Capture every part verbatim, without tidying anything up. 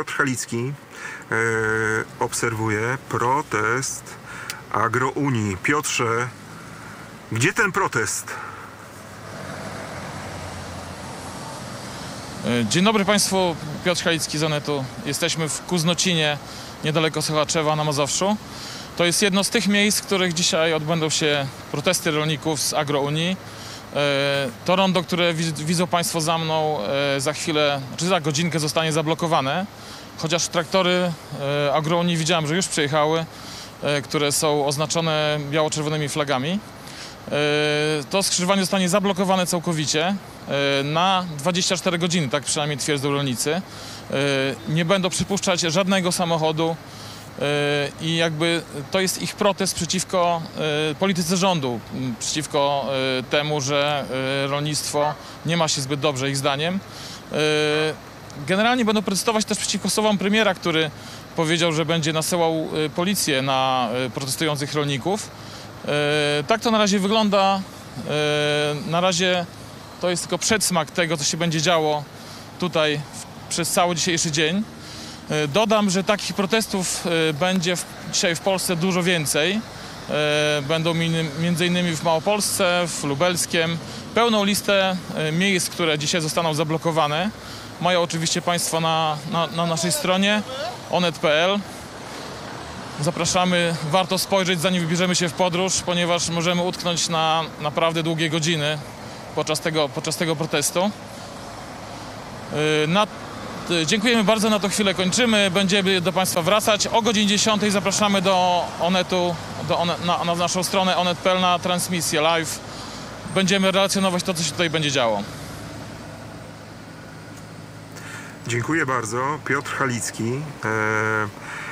Piotr Halicki e, obserwuje protest Agrounii. Piotrze, gdzie ten protest? Dzień dobry Państwu, Piotr Halicki z Onetu. Jesteśmy w Kuznocinie, niedaleko Sochaczewa na Mazowszu. To jest jedno z tych miejsc, w których dzisiaj odbędą się protesty rolników z Agrounii. To rondo, które widzą Państwo za mną, za chwilę, czy za godzinkę zostanie zablokowane. Chociaż traktory Agrounii widziałem, że już przyjechały, które są oznaczone biało-czerwonymi flagami. To skrzyżowanie zostanie zablokowane całkowicie na dwadzieścia cztery godziny, tak przynajmniej twierdzą rolnicy. Nie będą przypuszczać żadnego samochodu i jakby to jest ich protest przeciwko polityce rządu, przeciwko temu, że rolnictwo nie ma się zbyt dobrze ich zdaniem. Generalnie będą protestować też przeciwko słowom premiera, który powiedział, że będzie nasyłał policję na protestujących rolników. Tak to na razie wygląda. Na razie to jest tylko przedsmak tego, co się będzie działo tutaj przez cały dzisiejszy dzień. Dodam, że takich protestów będzie w, dzisiaj w Polsce dużo więcej. Będą między innymi w Małopolsce, w Lubelskiem. Pełną listę miejsc, które dzisiaj zostaną zablokowane, mają oczywiście Państwo na, na, na naszej stronie onet kropka pe el. Zapraszamy, warto spojrzeć, zanim wybierzemy się w podróż, ponieważ możemy utknąć na naprawdę długie godziny podczas tego, podczas tego protestu. Na, dziękujemy bardzo, na tą chwilę kończymy. Będziemy do Państwa wracać. O godzinie dziesiątej zapraszamy do Onetu, do one, na, na naszą stronę onet kropka pe el na transmisję live. Będziemy relacjonować to, co się tutaj będzie działo. Dziękuję bardzo. Piotr Halicki. E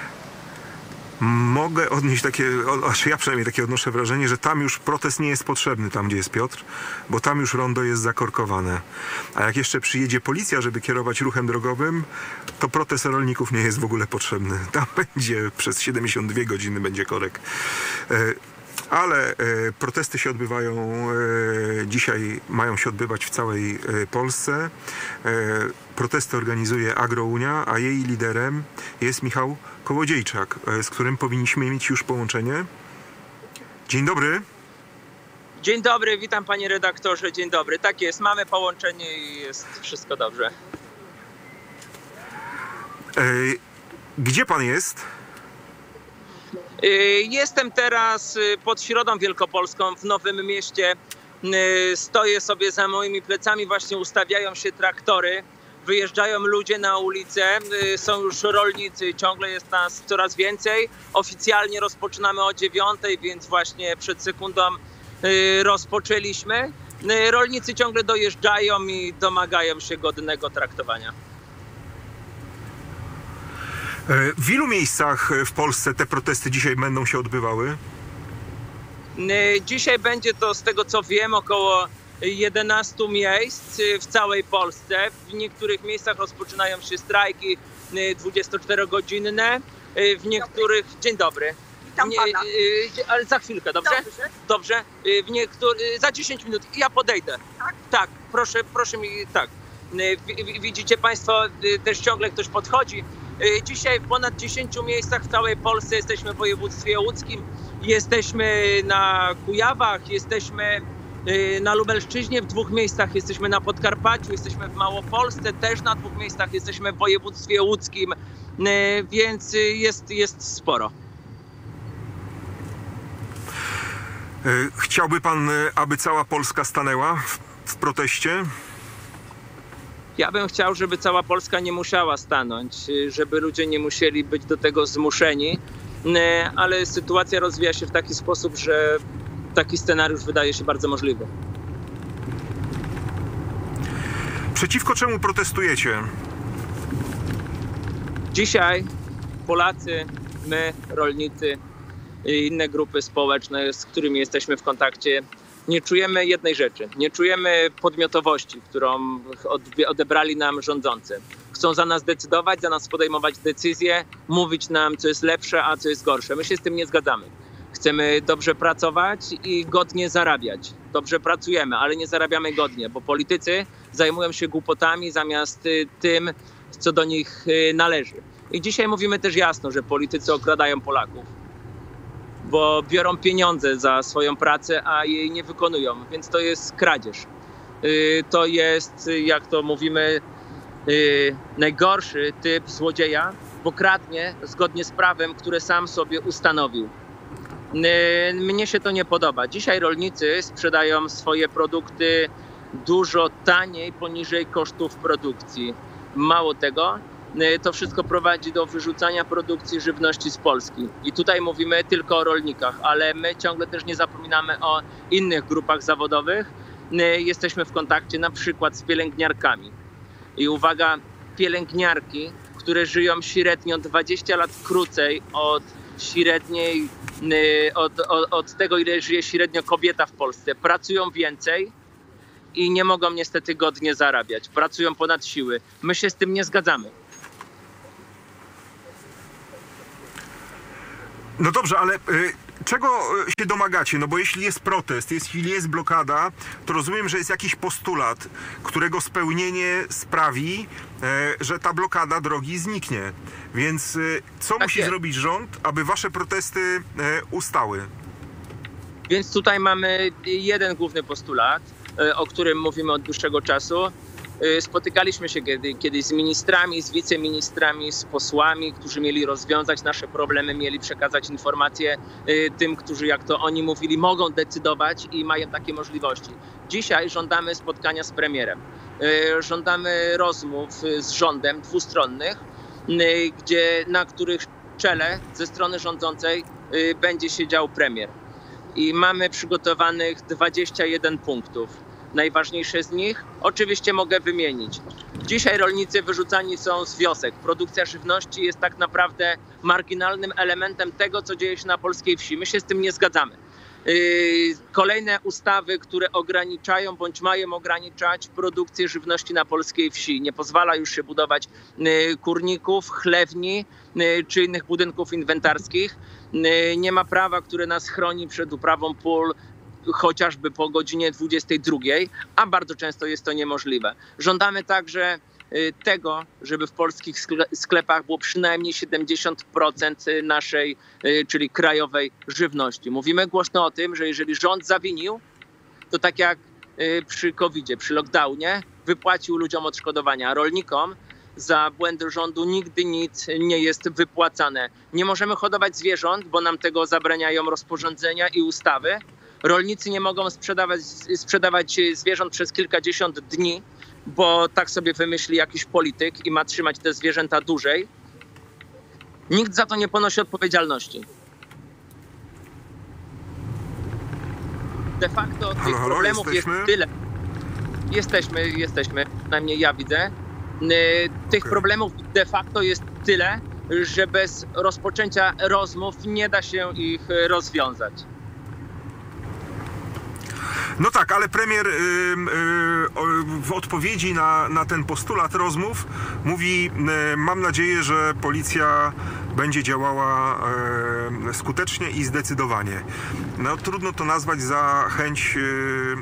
Mogę odnieść takie, aż ja przynajmniej takie odnoszę wrażenie, że tam już protest nie jest potrzebny, tam gdzie jest Piotr, bo tam już rondo jest zakorkowane. A jak jeszcze przyjedzie policja, żeby kierować ruchem drogowym, to protest rolników nie jest w ogóle potrzebny. Tam będzie przez siedemdziesiąt dwie godziny będzie korek. Ale protesty się odbywają, dzisiaj mają się odbywać w całej Polsce. Protesty organizuje Agrounia, a jej liderem jest Michał Kołodziejczak, z którym powinniśmy mieć już połączenie. Dzień dobry. Dzień dobry, witam panie redaktorze, dzień dobry. Tak jest, mamy połączenie i jest wszystko dobrze. Gdzie pan jest? Jestem teraz pod Środą Wielkopolską w Nowym Mieście. Stoję sobie za moimi plecami, właśnie ustawiają się traktory. Wyjeżdżają ludzie na ulicę, są już rolnicy, ciągle jest nas coraz więcej. Oficjalnie rozpoczynamy o dziewiątej, więc właśnie przed sekundą rozpoczęliśmy. Rolnicy ciągle dojeżdżają i domagają się godnego traktowania. W ilu miejscach w Polsce te protesty dzisiaj będą się odbywały? Dzisiaj będzie to, z tego co wiem, około jedenaście miejsc w całej Polsce. W niektórych miejscach rozpoczynają się strajki dwudziestoczterogodzinne. W niektórych... Dzień dobry. Witam pana. Ale za chwilkę, dobrze? Dobrze. Dobrze. W niektórych... Za dziesięć minut ja podejdę. Tak? Tak, proszę, proszę mi... Tak. Widzicie Państwo, też ciągle ktoś podchodzi. Dzisiaj w ponad dziesięciu miejscach w całej Polsce jesteśmy w województwie łódzkim. Jesteśmy na Kujawach, jesteśmy na Lubelszczyźnie w dwóch miejscach, jesteśmy na Podkarpaciu, jesteśmy w Małopolsce, też na dwóch miejscach, jesteśmy w województwie łódzkim, więc jest, jest sporo. Chciałby pan, aby cała Polska stanęła w, w proteście? Ja bym chciał, żeby cała Polska nie musiała stanąć, żeby ludzie nie musieli być do tego zmuszeni, ale sytuacja rozwija się w taki sposób, że taki scenariusz wydaje się bardzo możliwy. Przeciwko czemu protestujecie? Dzisiaj Polacy, my, rolnicy i inne grupy społeczne, z którymi jesteśmy w kontakcie, nie czujemy jednej rzeczy. Nie czujemy podmiotowości, którą odebrali nam rządzący. Chcą za nas decydować, za nas podejmować decyzje, mówić nam, co jest lepsze, a co jest gorsze. My się z tym nie zgadzamy. Chcemy dobrze pracować i godnie zarabiać. Dobrze pracujemy, ale nie zarabiamy godnie, bo politycy zajmują się głupotami zamiast tym, co do nich należy. I dzisiaj mówimy też jasno, że politycy okradają Polaków, bo biorą pieniądze za swoją pracę, a jej nie wykonują, więc to jest kradzież. To jest, jak to mówimy, najgorszy typ złodzieja, bo kradnie zgodnie z prawem, które sam sobie ustanowił. Mnie się to nie podoba. Dzisiaj rolnicy sprzedają swoje produkty dużo taniej, poniżej kosztów produkcji. Mało tego, to wszystko prowadzi do wyrzucania produkcji żywności z Polski. I tutaj mówimy tylko o rolnikach, ale my ciągle też nie zapominamy o innych grupach zawodowych. Jesteśmy w kontakcie na przykład z pielęgniarkami. I uwaga, pielęgniarki, które żyją średnio dwadzieścia lat krócej od średniej, od, od, od tego, ile żyje średnio kobieta w Polsce, pracują więcej i nie mogą niestety godnie zarabiać. Pracują ponad siły. My się z tym nie zgadzamy. No dobrze, ale y, czego się domagacie? No bo jeśli jest protest, jeśli jest blokada, to rozumiem, że jest jakiś postulat, którego spełnienie sprawi, y, że ta blokada drogi zniknie. Więc y, co Tak musi jest. zrobić rząd, aby wasze protesty y, ustały? Więc tutaj mamy jeden główny postulat, o którym mówimy od dłuższego czasu. Spotykaliśmy się kiedy, kiedyś z ministrami, z wiceministrami, z posłami, którzy mieli rozwiązać nasze problemy, mieli przekazać informacje tym, którzy, jak to oni mówili, mogą decydować i mają takie możliwości. Dzisiaj żądamy spotkania z premierem. Żądamy rozmów z rządem dwustronnych, gdzie, na których czele ze strony rządzącej będzie siedział premier. I mamy przygotowanych dwadzieścia jeden punktów. Najważniejsze z nich oczywiście mogę wymienić. Dzisiaj rolnicy wyrzucani są z wiosek. Produkcja żywności jest tak naprawdę marginalnym elementem tego, co dzieje się na polskiej wsi. My się z tym nie zgadzamy. Kolejne ustawy, które ograniczają bądź mają ograniczać produkcję żywności na polskiej wsi. Nie pozwala już się budować kurników, chlewni czy innych budynków inwentarskich. Nie ma prawa, które nas chroni przed uprawą pól chociażby po godzinie dwudziestej drugiej, a bardzo często jest to niemożliwe. Żądamy także tego, żeby w polskich sklepach było przynajmniej siedemdziesiąt procent naszej, czyli krajowej żywności. Mówimy głośno o tym, że jeżeli rząd zawinił, to tak jak przy kowidzie, przy lockdownie, wypłacił ludziom odszkodowania, a rolnikom za błędy rządu nigdy nic nie jest wypłacane. Nie możemy hodować zwierząt, bo nam tego zabraniają rozporządzenia i ustawy. Rolnicy nie mogą sprzedawać, sprzedawać zwierząt przez kilkadziesiąt dni, bo tak sobie wymyśli jakiś polityk i ma trzymać te zwierzęta dłużej. Nikt za to nie ponosi odpowiedzialności. De facto tych Halo, halo, problemów jesteśmy? jest tyle. Jesteśmy, jesteśmy, przynajmniej ja widzę. Tych Okay. problemów de facto jest tyle, że bez rozpoczęcia rozmów nie da się ich rozwiązać. No tak, ale premier y, y, w odpowiedzi na, na ten postulat rozmów mówi, y, mam nadzieję, że policja będzie działała y, skutecznie i zdecydowanie. No trudno to nazwać za chęć, y,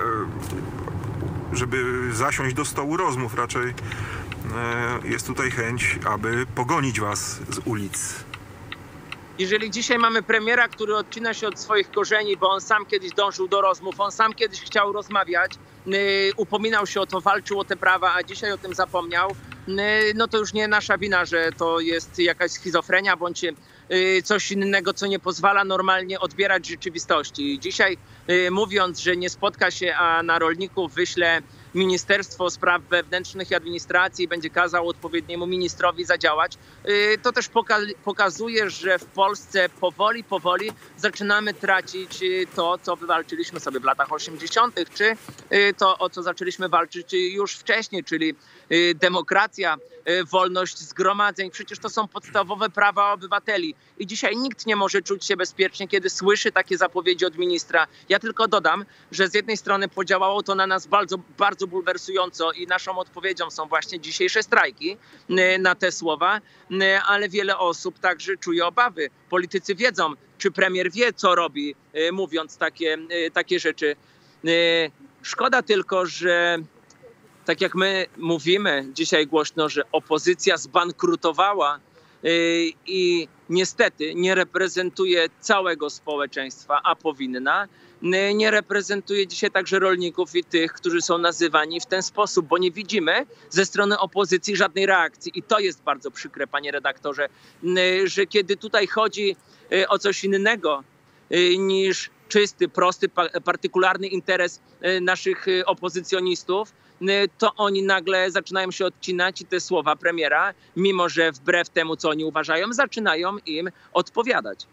żeby zasiąść do stołu rozmów. Raczej y, jest tutaj chęć, aby pogonić was z ulic. Jeżeli dzisiaj mamy premiera, który odcina się od swoich korzeni, bo on sam kiedyś dążył do rozmów, on sam kiedyś chciał rozmawiać, yy, upominał się o to, walczył o te prawa, a dzisiaj o tym zapomniał, yy, no to już nie nasza wina, że to jest jakaś schizofrenia bądź yy, coś innego, co nie pozwala normalnie odbierać rzeczywistości. Dzisiaj yy, mówiąc, że nie spotka się, a na rolników wyśle Ministerstwo Spraw Wewnętrznych i Administracji będzie kazał odpowiedniemu ministrowi zadziałać, to też poka- pokazuje, że w Polsce powoli, powoli zaczynamy tracić to, co wywalczyliśmy sobie w latach osiemdziesiątych, czy to, o co zaczęliśmy walczyć już wcześniej, czyli demokracja, wolność zgromadzeń. Przecież to są podstawowe prawa obywateli. I dzisiaj nikt nie może czuć się bezpiecznie, kiedy słyszy takie zapowiedzi od ministra. Ja tylko dodam, że z jednej strony podziałało to na nas bardzo, bardzo bulwersująco i naszą odpowiedzią są właśnie dzisiejsze strajki na te słowa, ale wiele osób także czuje obawy. Politycy wiedzą, czy premier wie, co robi, mówiąc takie, takie rzeczy. Szkoda tylko, że tak jak my mówimy dzisiaj głośno, że opozycja zbankrutowała yy, i niestety nie reprezentuje całego społeczeństwa, a powinna, yy, nie reprezentuje dzisiaj także rolników i tych, którzy są nazywani w ten sposób, bo nie widzimy ze strony opozycji żadnej reakcji. I to jest bardzo przykre, panie redaktorze, yy, że kiedy tutaj chodzi yy, o coś innego yy, niż czysty, prosty, pa- partykularny interes yy, naszych yy, opozycjonistów, to oni nagle zaczynają się odcinać i te słowa premiera, mimo że wbrew temu, co oni uważają, zaczynają im odpowiadać.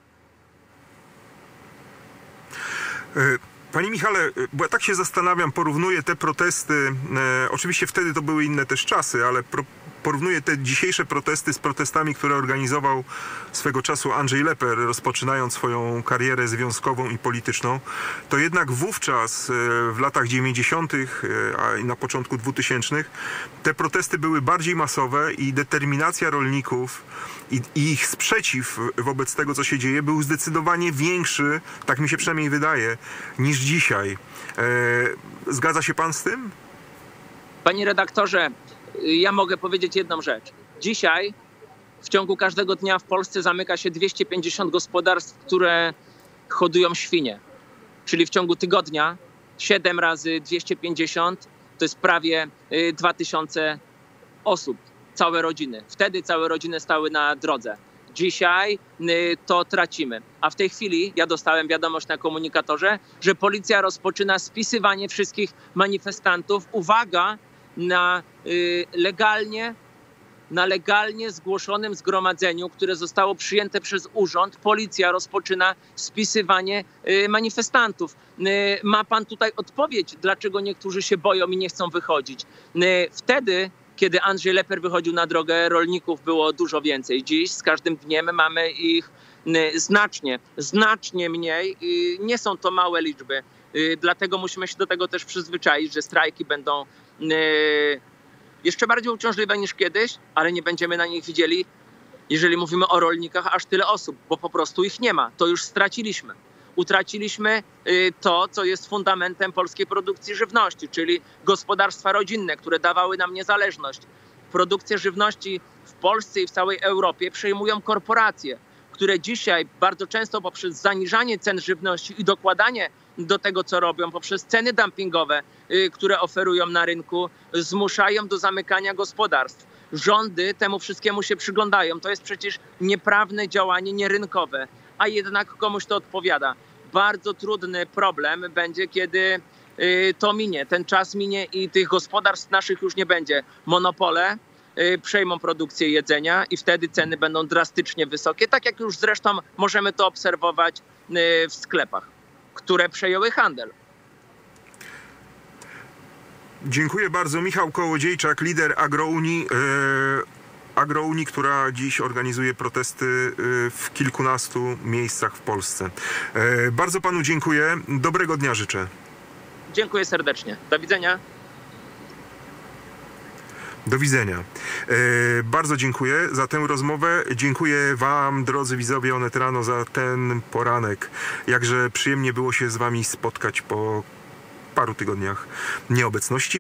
Panie Michale, bo ja tak się zastanawiam, porównuję te protesty, e, oczywiście wtedy to były inne też czasy, ale pro, porównuję te dzisiejsze protesty z protestami, które organizował swego czasu Andrzej Lepper, rozpoczynając swoją karierę związkową i polityczną. To jednak wówczas, e, w latach dziewięćdziesiątych, e, a i na początku dwutysięcznych, te protesty były bardziej masowe i determinacja rolników i, i ich sprzeciw wobec tego, co się dzieje, był zdecydowanie większy, tak mi się przynajmniej wydaje, niż dzisiaj. E, zgadza się pan z tym? Panie redaktorze, ja mogę powiedzieć jedną rzecz. Dzisiaj w ciągu każdego dnia w Polsce zamyka się dwieście pięćdziesiąt gospodarstw, które hodują świnie. Czyli w ciągu tygodnia siedem razy dwieście pięćdziesiąt to jest prawie dwa tysiące osób, całe rodziny. Wtedy całe rodziny stały na drodze. Dzisiaj y, to tracimy. A w tej chwili ja dostałem wiadomość na komunikatorze, że policja rozpoczyna spisywanie wszystkich manifestantów. Uwaga, na y, legalnie, na legalnie zgłoszonym zgromadzeniu, które zostało przyjęte przez urząd, policja rozpoczyna spisywanie y, manifestantów. Y, ma pan tutaj odpowiedź, dlaczego niektórzy się boją i nie chcą wychodzić. Y, wtedy Kiedy Andrzej Lepper wychodził na drogę, rolników było dużo więcej. Dziś z każdym dniem mamy ich znacznie, znacznie mniej. Nie są to małe liczby. Dlatego musimy się do tego też przyzwyczaić, że strajki będą jeszcze bardziej uciążliwe niż kiedyś, ale nie będziemy na nich widzieli, jeżeli mówimy o rolnikach, aż tyle osób, bo po prostu ich nie ma. To już straciliśmy. Utraciliśmy to, co jest fundamentem polskiej produkcji żywności, czyli gospodarstwa rodzinne, które dawały nam niezależność. Produkcję żywności w Polsce i w całej Europie przejmują korporacje, które dzisiaj bardzo często poprzez zaniżanie cen żywności i dokładanie do tego, co robią, poprzez ceny dumpingowe, które oferują na rynku, zmuszają do zamykania gospodarstw. Rządy temu wszystkiemu się przyglądają. To jest przecież nieprawne działanie, nierynkowe, a jednak komuś to odpowiada. Bardzo trudny problem będzie, kiedy to minie, ten czas minie i tych gospodarstw naszych już nie będzie. Monopole przejmą produkcję jedzenia i wtedy ceny będą drastycznie wysokie, tak jak już zresztą możemy to obserwować w sklepach, które przejęły handel. Dziękuję bardzo. Michał Kołodziejczak, lider Agrounii. Agrounii, która dziś organizuje protesty w kilkunastu miejscach w Polsce. Bardzo panu dziękuję. Dobrego dnia życzę. Dziękuję serdecznie. Do widzenia. Do widzenia. E, bardzo dziękuję za tę rozmowę. Dziękuję wam, drodzy widzowie Onet Rano, za ten poranek. Jakże przyjemnie było się z wami spotkać po paru tygodniach nieobecności.